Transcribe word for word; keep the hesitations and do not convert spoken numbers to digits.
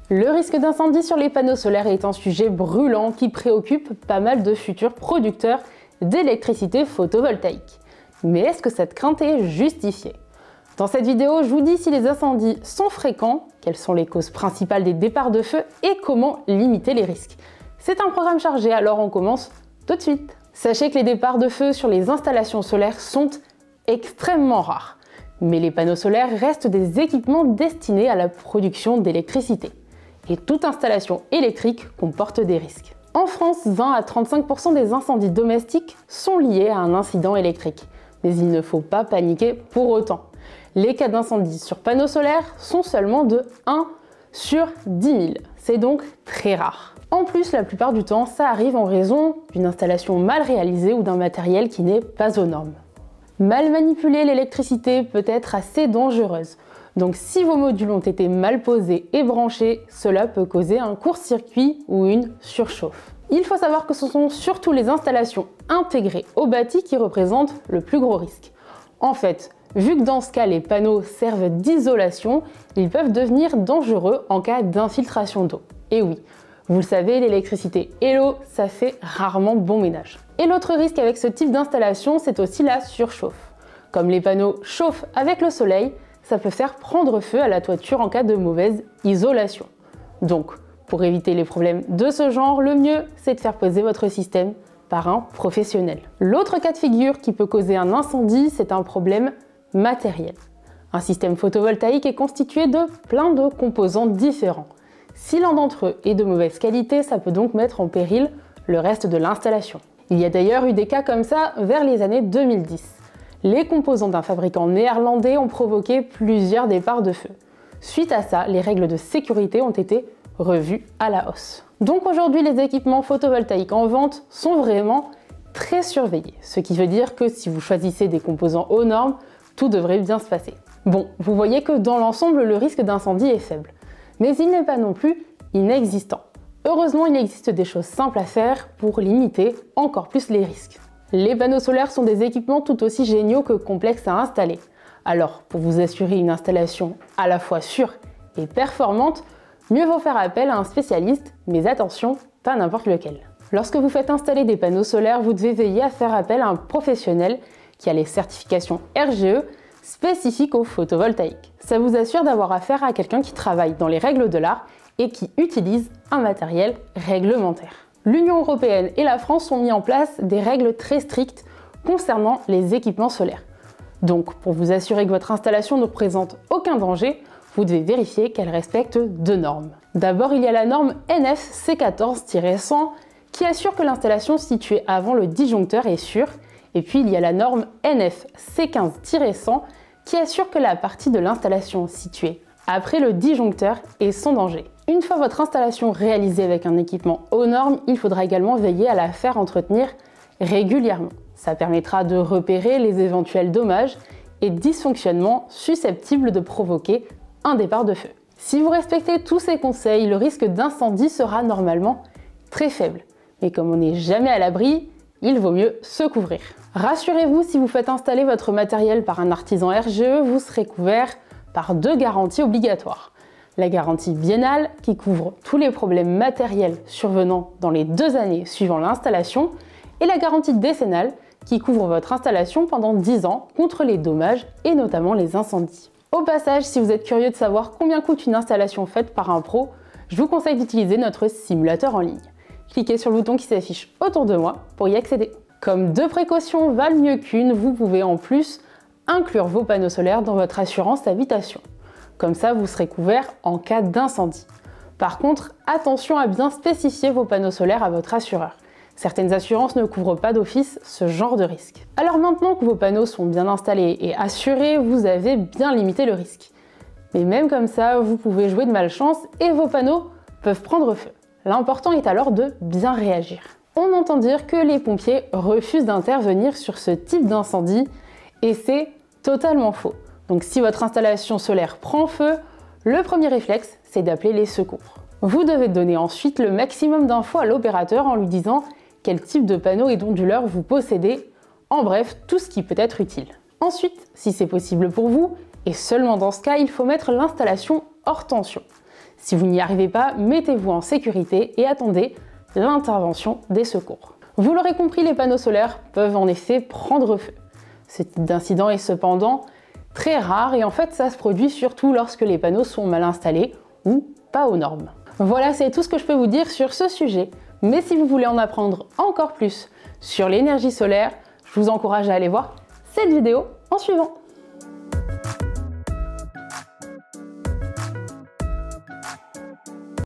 Le risque d'incendie sur les panneaux solaires est un sujet brûlant qui préoccupe pas mal de futurs producteurs d'électricité photovoltaïque. Mais est-ce que cette crainte est justifiée? Dans cette vidéo, je vous dis si les incendies sont fréquents, quelles sont les causes principales des départs de feu et comment limiter les risques. C'est un programme chargé, alors on commence tout de suite. Sachez que les départs de feu sur les installations solaires sont extrêmement rares. Mais les panneaux solaires restent des équipements destinés à la production d'électricité. Et toute installation électrique comporte des risques. En France, vingt à trente-cinq pour cent des incendies domestiques sont liés à un incident électrique. Mais il ne faut pas paniquer pour autant. Les cas d'incendie sur panneaux solaires sont seulement de un sur dix mille. C'est donc très rare. En plus, la plupart du temps, ça arrive en raison d'une installation mal réalisée ou d'un matériel qui n'est pas aux normes. Mal manipuler l'électricité peut être assez dangereuse. Donc si vos modules ont été mal posés et branchés, cela peut causer un court-circuit ou une surchauffe. Il faut savoir que ce sont surtout les installations intégrées au bâti qui représentent le plus gros risque. En fait, vu que dans ce cas les panneaux servent d'isolation, ils peuvent devenir dangereux en cas d'infiltration d'eau. Et oui, vous le savez, l'électricité et l'eau, ça fait rarement bon ménage. Et l'autre risque avec ce type d'installation, c'est aussi la surchauffe. Comme les panneaux chauffent avec le soleil, ça peut faire prendre feu à la toiture en cas de mauvaise isolation. Donc, pour éviter les problèmes de ce genre, le mieux, c'est de faire poser votre système par un professionnel. L'autre cas de figure qui peut causer un incendie, c'est un problème matériel. Un système photovoltaïque est constitué de plein de composants différents. Si l'un d'entre eux est de mauvaise qualité, ça peut donc mettre en péril le reste de l'installation. Il y a d'ailleurs eu des cas comme ça vers les années deux mille dix. Les composants d'un fabricant néerlandais ont provoqué plusieurs départs de feu. Suite à ça, les règles de sécurité ont été revues à la hausse. Donc aujourd'hui, les équipements photovoltaïques en vente sont vraiment très surveillés, ce qui veut dire que si vous choisissez des composants aux normes, tout devrait bien se passer. Bon, vous voyez que dans l'ensemble, le risque d'incendie est faible. Mais il n'est pas non plus inexistant. Heureusement, il existe des choses simples à faire pour limiter encore plus les risques. Les panneaux solaires sont des équipements tout aussi géniaux que complexes à installer. Alors, pour vous assurer une installation à la fois sûre et performante, mieux vaut faire appel à un spécialiste, mais attention, pas n'importe lequel. Lorsque vous faites installer des panneaux solaires, vous devez veiller à faire appel à un professionnel qui a les certifications R G E spécifiques au photovoltaïque. Ça vous assure d'avoir affaire à quelqu'un qui travaille dans les règles de l'art et qui utilise un matériel réglementaire. L'Union européenne et la France ont mis en place des règles très strictes concernant les équipements solaires. Donc, pour vous assurer que votre installation ne présente aucun danger, vous devez vérifier qu'elle respecte deux normes. D'abord, il y a la norme N F C quatorze cent qui assure que l'installation située avant le disjoncteur est sûre. Et puis, il y a la norme N F C quinze cent qui assure que la partie de l'installation située après le disjoncteur est sans danger. Une fois votre installation réalisée avec un équipement aux normes, il faudra également veiller à la faire entretenir régulièrement. Ça permettra de repérer les éventuels dommages et dysfonctionnements susceptibles de provoquer un départ de feu. Si vous respectez tous ces conseils, le risque d'incendie sera normalement très faible. Mais comme on n'est jamais à l'abri, il vaut mieux se couvrir. Rassurez-vous, si vous faites installer votre matériel par un artisan R G E, vous serez couvert par deux garanties obligatoires. La garantie biennale, qui couvre tous les problèmes matériels survenant dans les deux années suivant l'installation, et la garantie décennale, qui couvre votre installation pendant dix ans contre les dommages et notamment les incendies. Au passage, si vous êtes curieux de savoir combien coûte une installation faite par un pro, je vous conseille d'utiliser notre simulateur en ligne. Cliquez sur le bouton qui s'affiche autour de moi pour y accéder. Comme deux précautions valent mieux qu'une, vous pouvez en plus inclure vos panneaux solaires dans votre assurance habitation. Comme ça, vous serez couvert en cas d'incendie. Par contre, attention à bien spécifier vos panneaux solaires à votre assureur. Certaines assurances ne couvrent pas d'office ce genre de risque. Alors maintenant que vos panneaux sont bien installés et assurés, vous avez bien limité le risque. Mais même comme ça, vous pouvez jouer de malchance et vos panneaux peuvent prendre feu. L'important est alors de bien réagir. On entend dire que les pompiers refusent d'intervenir sur ce type d'incendie et c'est totalement faux. Donc si votre installation solaire prend feu, le premier réflexe, c'est d'appeler les secours. Vous devez donner ensuite le maximum d'infos à l'opérateur en lui disant quel type de panneau et d'onduleur vous possédez, en bref, tout ce qui peut être utile. Ensuite, si c'est possible pour vous, et seulement dans ce cas, il faut mettre l'installation hors tension. Si vous n'y arrivez pas, mettez-vous en sécurité et attendez l'intervention des secours. Vous l'aurez compris, les panneaux solaires peuvent en effet prendre feu. Ce type d'incident est cependant très rare et en fait ça se produit surtout lorsque les panneaux sont mal installés ou pas aux normes. Voilà, c'est tout ce que je peux vous dire sur ce sujet. Mais si vous voulez en apprendre encore plus sur l'énergie solaire, je vous encourage à aller voir cette vidéo en suivant.